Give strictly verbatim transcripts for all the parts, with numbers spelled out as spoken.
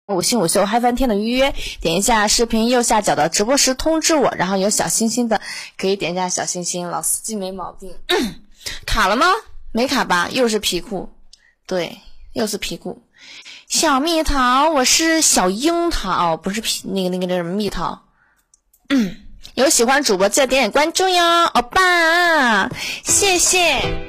五星五秀嗨翻天的预约，点一下视频右下角的直播时通知我，然后有小星星的可以点一下小星星。老司机没毛病。卡了吗？没卡吧？又是皮裤，对，又是皮裤。小蜜桃，我是小樱桃，不是皮那个那个那什么蜜桃。嗯，有喜欢主播记得点点关注哟，欧巴，谢谢。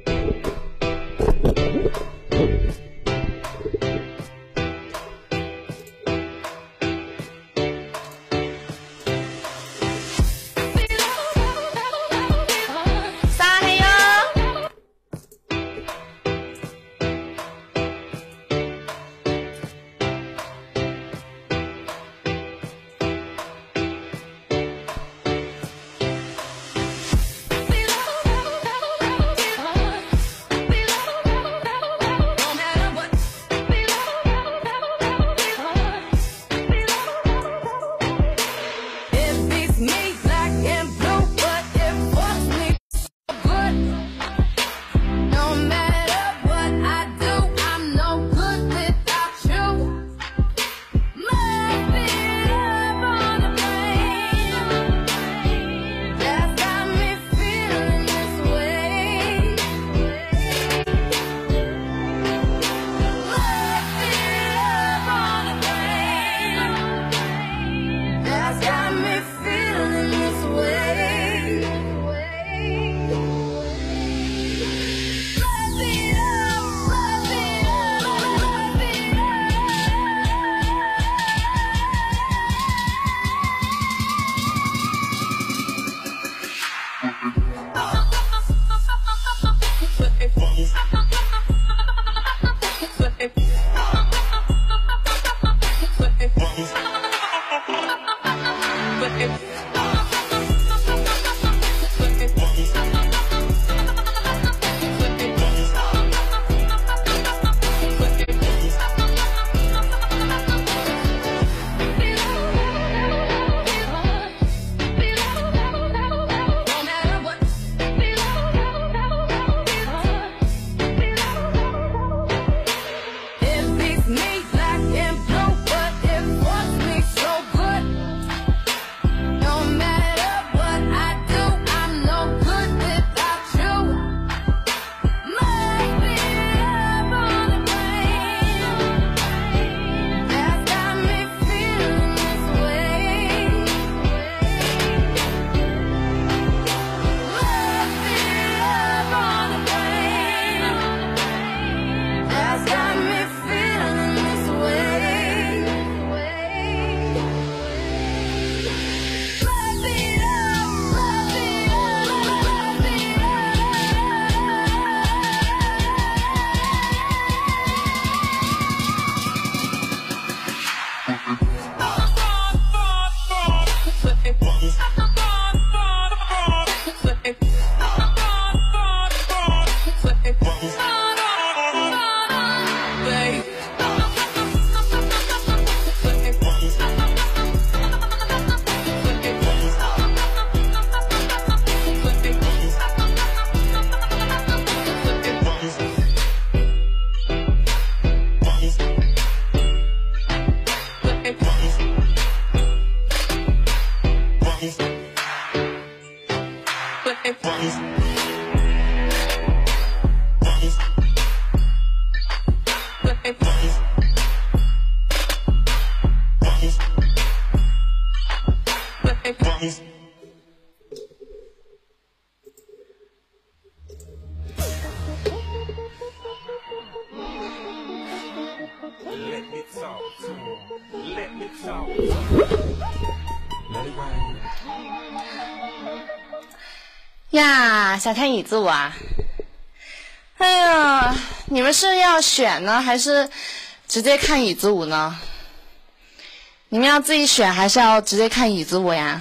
呀，想看椅子舞啊？哎呀，你们是要选呢，还是直接看椅子舞呢？你们要自己选，还是要直接看椅子舞呀？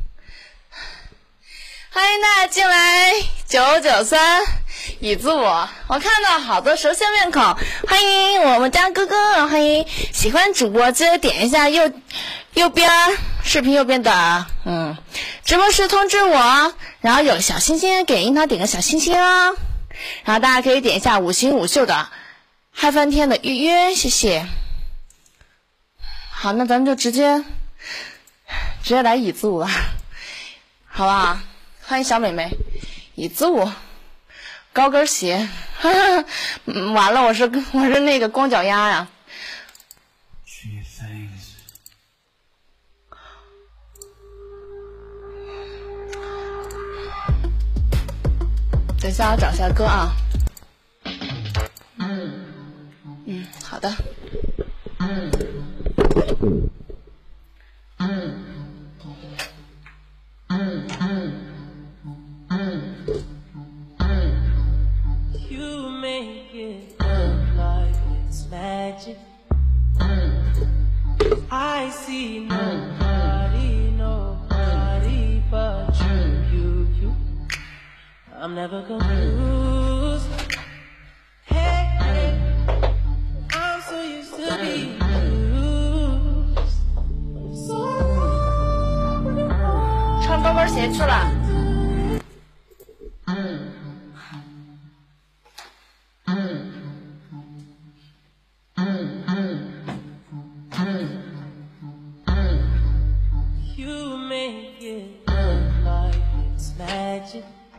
欢迎大家进来，九九三椅子舞，我看到好多熟悉面孔，欢迎我们家哥哥，欢迎喜欢主播记得点一下右右边视频右边的嗯直播时通知我，然后有小星星给樱桃点个小星星哦，然后大家可以点一下五星五秀的嗨翻天的预约，谢谢。 好，那咱们就直接直接来乙字舞吧，好不好？欢迎小美眉，乙字舞，高跟鞋，哈哈，完了，我是我是那个光脚丫呀。等一下，我找一下歌啊。嗯，好的。 You make it look like it's magic. I see nobody, nobody but you, you, you. I'm never confused. Hey, hey, I'm so used to being used. So 穿高跟鞋去了。 You make it look like it's magic.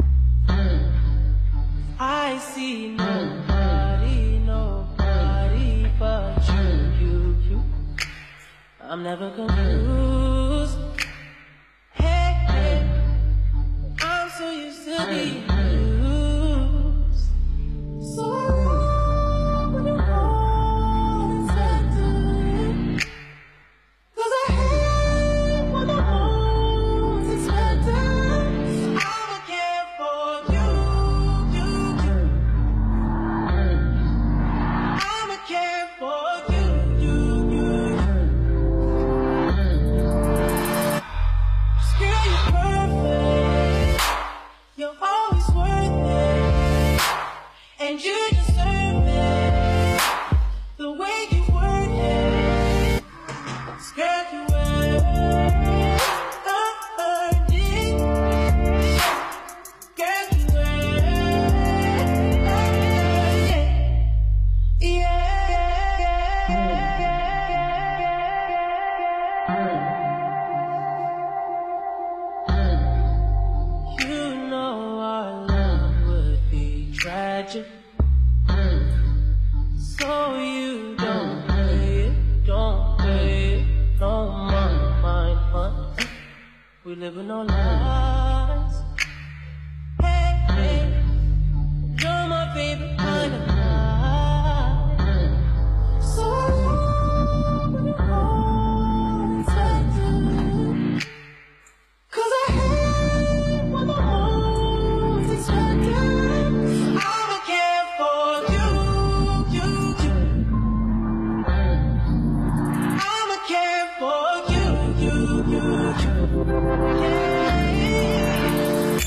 I see nobody, nobody but you, you, you. I'm never confused. Hey, hey, I'm so used to being used. So when you hold and center, 'cause I hate when the hold is center. I'ma care for you, you, you. I'ma care for you, you, you. Girl, you're perfect. You're always worth it, and you deserve it. The way you work it, girl, you earned it. Girl, you earned it. Yeah. You know our love would be tragic. So you don't play it, don't play it, no mind, mind, mind. We live in no lies. Hey, hey, you're my favorite kind of night. So when you hold and center, 'cause I hate when the hold is center. I'ma care for you, you, you. I'ma care for you, you, you, you. Yeah.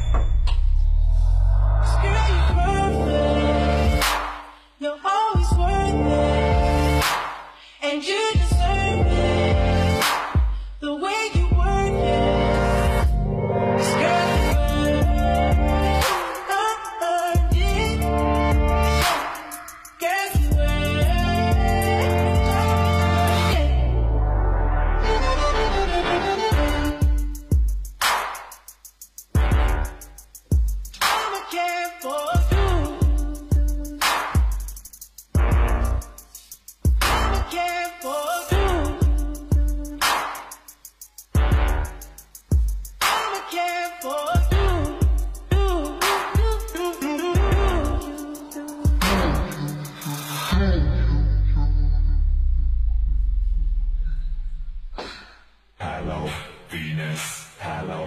Girl, you're perfect. You're always worth it, and you deserve it. The way you work it, girl, you earned it. Girl, you I'ma care for you. I'ma care for you. I'ma care for you. You, you, you, you, Hello, Venus. Hello.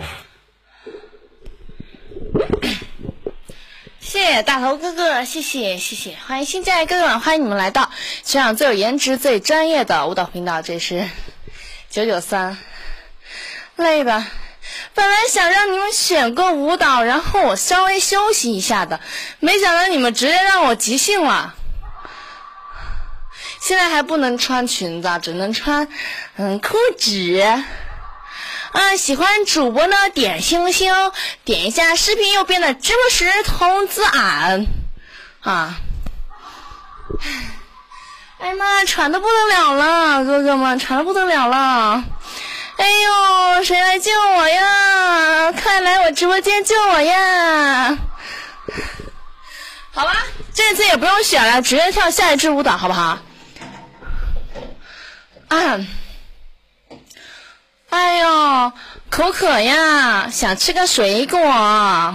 谢谢大头哥哥，谢谢谢谢，欢迎新进来哥哥们，欢迎你们来到全场最有颜值、最专业的舞蹈频道，这是九九三，累吧？本来想让你们选个舞蹈，然后我稍微休息一下的，没想到你们直接让我即兴了。现在还不能穿裙子，只能穿嗯裤子。嗯，喜欢主播呢，点星星，点一下视频右边的直播时通知俺啊。 哎呀妈，喘的不得了了，哥哥们喘的不得了了。哎呦，谁来救我呀？快来我直播间救我呀！好吧，这次也不用选了，直接跳下一支舞蹈，好不好？啊！哎呦，口渴呀，想吃个水果。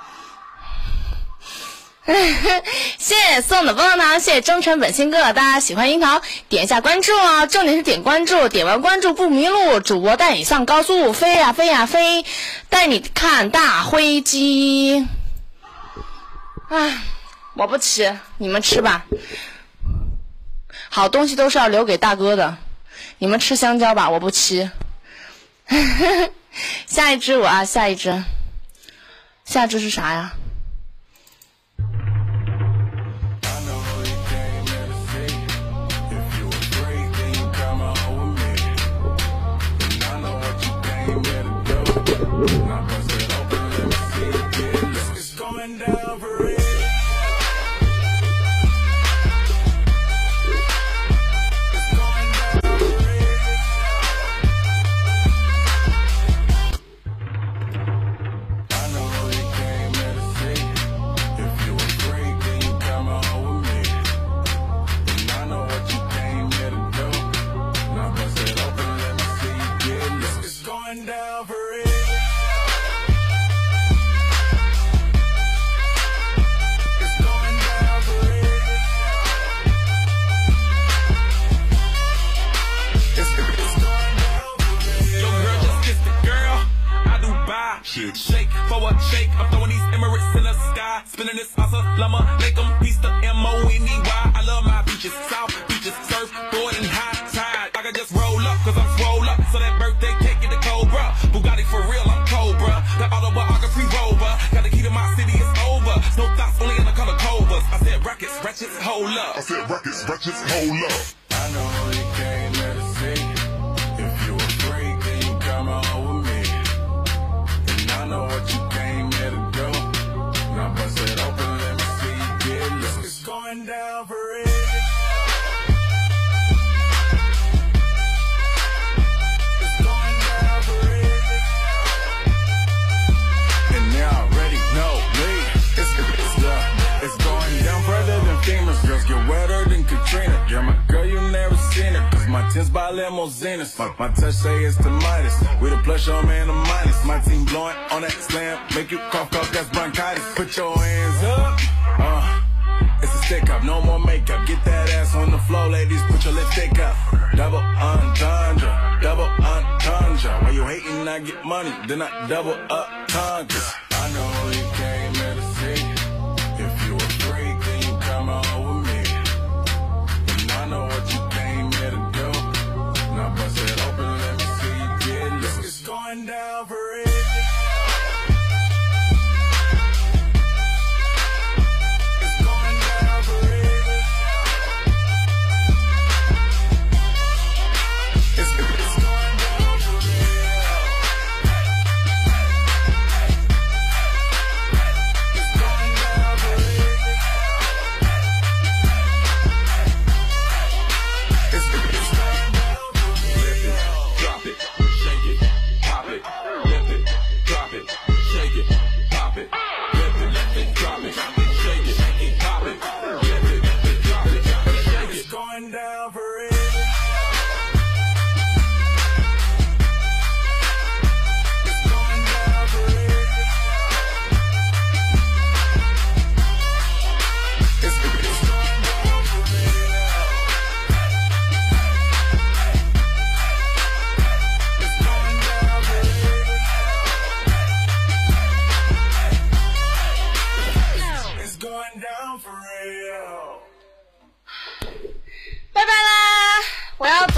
谢谢送的棒棒糖，谢谢忠诚本心哥，大家喜欢樱桃点一下关注啊，重点是点关注，点完关注不迷路，主播带你上高速，飞呀飞呀飞，带你看大灰鸡。唉，我不吃，你们吃吧，好东西都是要留给大哥的，你们吃香蕉吧，我不吃。下一支舞啊，下一支，下一支是啥呀？ Shake for a shake, I'm throwing these Emirates in the sky, spinning this assalamu alaikum, peace to M O N E Y. I love my beaches, south beaches, surfboard and high tide. I can just roll up, cause I'm swole up, so that birthday cake get the Cobra. Bugatti for real, I'm Cobra, the autobiography rover. Got the key to my city, it's over. No thoughts, only in the color Cobras. I said rackets, ratchets, hold up. I said rackets, ratchets, hold up. I know you came here to see. If you a freak, then you come on with me. I know what you came here to do. Now bust it open, let me see you get loose. It's going down for real. It's going down for real. And they already know me. It's, it's, uh, it's going down further than famous girls. Get wetter than Katrina. You're my girl, you never seen her. Cause my tins by limousines. My, my touch say it's the Midas. We the plus, your man, the minus. My team blowing on that slam. Make you cough, cough, that's bronchitis. Put your hands up. Uh, it's a stick up, no more makeup. Get that ass on the floor, ladies. Put your lipstick up. Double entendre. Double entendre. When you hating, I get money. Then I double up conquer. I know you came here to see. If you a freak, then you come on with me. And I know what you came here to do. Now bust it open, let me see you get loose. It's going down for real. It's going down for real. It's, it's going down for real. It's going down for real. It's, it's going down for real. Drop it, shake it, pop it, lift it, drop it, shake it, pop it, lift it, drop it, shake it, pop it, lift it, drop it, shake it. It's going down for real. It's going down for real. It's, it's going down for real. It's going down for real. It's going down for real. 拜拜啦，我要走。